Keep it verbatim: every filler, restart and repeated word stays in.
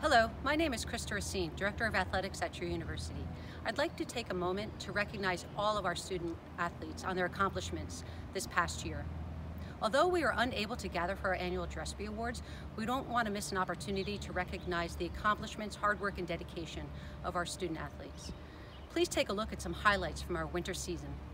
Hello, my name is Krista Racine, Director of Athletics at your university. I'd like to take a moment to recognize all of our student athletes on their accomplishments this past year. Although we are unable to gather for our annual Gillespie Awards, we don't want to miss an opportunity to recognize the accomplishments, hard work, and dedication of our student athletes. Please take a look at some highlights from our winter season.